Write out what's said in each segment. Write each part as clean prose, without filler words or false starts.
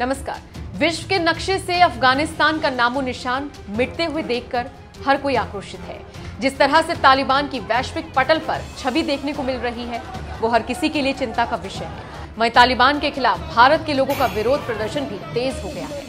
नमस्कार। विश्व के नक्शे से अफगानिस्तान का नामो निशान मिटते हुए देखकर हर कोई आक्रोशित है। जिस तरह से तालिबान की वैश्विक पटल पर छवि देखने को मिल रही है, वो हर किसी के लिए चिंता का विषय है। वहीं तालिबान के खिलाफ भारत के लोगों का विरोध प्रदर्शन भी तेज हो गया है।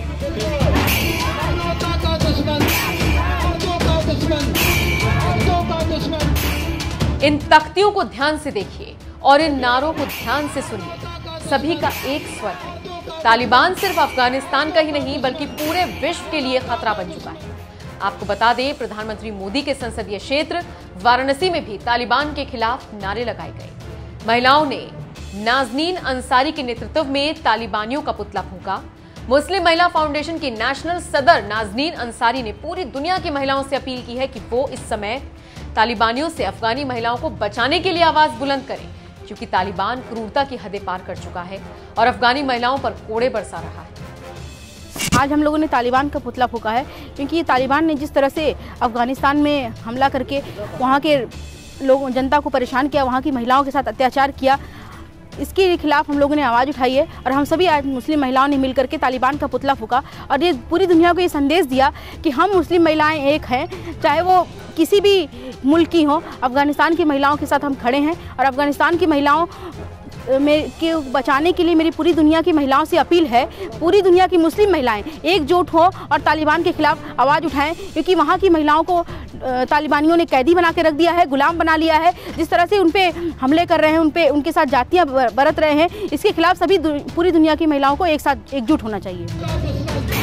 इन तख्तियों को ध्यान से देखिए और इन नारों को ध्यान से सुनिए। सभी का एक स्वर है। तालिबान सिर्फ अफगानिस्तान का ही नहीं बल्कि पूरे विश्व के लिए खतरा बन चुका है। आपको बता दें, प्रधानमंत्री मोदी के संसदीय क्षेत्र वाराणसी में भी तालिबान के खिलाफ नारे लगाए गए। महिलाओं ने नाजनीन अंसारी के नेतृत्व में तालिबानियों का पुतला फूंका। मुस्लिम महिला फाउंडेशन की नेशनल सदर नाजनीन अंसारी ने पूरी दुनिया की महिलाओं से अपील की है कि वो इस समय तालिबानियों से अफगानी महिलाओं को बचाने के लिए आवाज बुलंद करें, क्योंकि तालिबान क्रूरता की हदें पार कर चुका है और अफगानी महिलाओं पर कोड़े बरसा रहा है। आज हम लोगों ने तालिबान का पुतला फूंका है, क्योंकि तालिबान ने जिस तरह से अफगानिस्तान में हमला करके वहाँ के लोगों जनता को परेशान किया, वहाँ की महिलाओं के साथ अत्याचार किया, इसके खिलाफ हम लोगों ने आवाज़ उठाई है। और हम सभी आज मुस्लिम महिलाओं ने मिलकर के तालिबान का पुतला फूंका और ये पूरी दुनिया को ये संदेश दिया कि हम मुस्लिम महिलाएं एक हैं, चाहे वो किसी भी मुल्क की हो। अफगानिस्तान की महिलाओं के साथ हम खड़े हैं और अफगानिस्तान की महिलाओं के बचाने के लिए मेरी पूरी दुनिया की महिलाओं से अपील है, पूरी दुनिया की मुस्लिम महिलाएं एकजुट हो और तालिबान के खिलाफ आवाज़ उठाएं, क्योंकि वहाँ की महिलाओं को तालिबानियों ने कैदी बना के रख दिया है, गुलाम बना लिया है। जिस तरह से उन पे हमले कर रहे हैं, उनके साथ जातियाँ बरत रहे हैं, इसके खिलाफ सभी पूरी दुनिया की महिलाओं को एक साथ एकजुट होना चाहिए।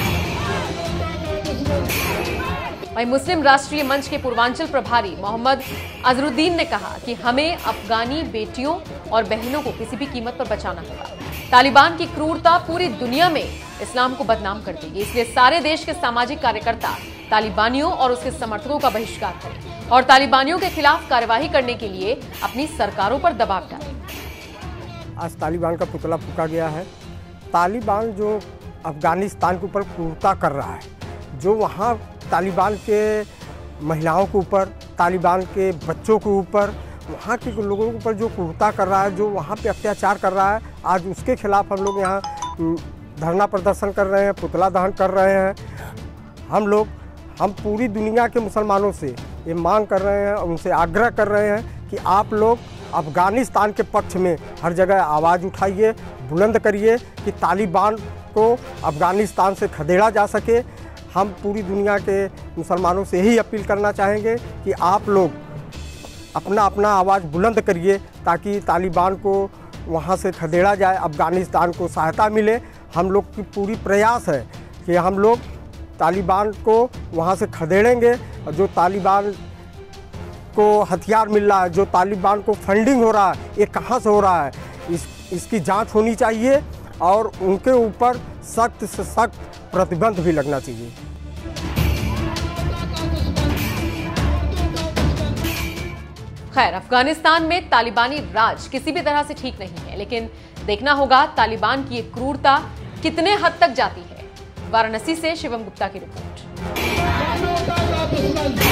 वहीं मुस्लिम राष्ट्रीय मंच के पूर्वांचल प्रभारी मोहम्मद अजरुद्दीन ने कहा कि हमें अफगानी बेटियों और बहनों को किसी भी कीमत पर बचाना होगा। तालिबान की क्रूरता पूरी दुनिया में इस्लाम को बदनाम कर देगी, इसलिए सारे देश के सामाजिक कार्यकर्ता तालिबानियों और उसके समर्थकों का बहिष्कार करें और तालिबानियों के खिलाफ कार्यवाही करने के लिए अपनी सरकारों पर दबाव डालें। आज तालिबान का पुतला फूंका गया है। तालिबान जो अफगानिस्तान के ऊपर क्रूरता कर रहा है, जो वहाँ तालिबान के महिलाओं के ऊपर, तालिबान के बच्चों के ऊपर, वहाँ के लोगों के ऊपर जो क्रूरता कर रहा है, जो वहाँ पे अत्याचार कर रहा है, आज उसके खिलाफ हम लोग यहाँ धरना प्रदर्शन कर रहे हैं, पुतला दहन कर रहे हैं। हम पूरी दुनिया के मुसलमानों से ये मांग कर रहे हैं, उनसे आग्रह कर रहे हैं कि आप लोग अफ़गानिस्तान के पक्ष में हर जगह आवाज़ उठाइए, बुलंद करिए कि तालिबान को अफ़गानिस्तान से खदेड़ा जा सके। हम पूरी दुनिया के मुसलमानों से यही अपील करना चाहेंगे कि आप लोग अपना अपना आवाज़ बुलंद करिए, ताकि तालिबान को वहाँ से खदेड़ा जाए, अफ़गानिस्तान को सहायता मिले। हम लोग की पूरी प्रयास है कि हम लोग तालिबान को वहाँ से खदेड़ेंगे। और जो तालिबान को हथियार मिल रहा है, जो तालिबान को फंडिंग हो रहा है, ये कहाँ से हो रहा है, इसकी जांच होनी चाहिए और उनके ऊपर सख्त से सख्त प्रतिबंध भी लगना चाहिए। खैर, अफगानिस्तान में तालिबानी राज किसी भी तरह से ठीक नहीं है, लेकिन देखना होगा तालिबान की ये क्रूरता कितने हद तक जाती है। वाराणसी से शिवम गुप्ता की रिपोर्ट।